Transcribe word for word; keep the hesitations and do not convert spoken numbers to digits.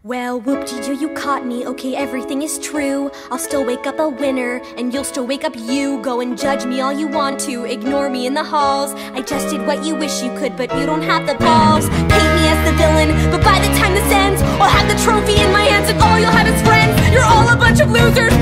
Well, whoop-de-doo, you caught me, okay, everything is true. I'll still wake up a winner, and you'll still wake up you. Go and judge me all you want to, ignore me in the halls. I just did what you wish you could, but you don't have the balls. Paint me as the villain, but by the time this ends, I'll have the trophy in my hands, and all you'll have is friends. You're all a bunch of losers,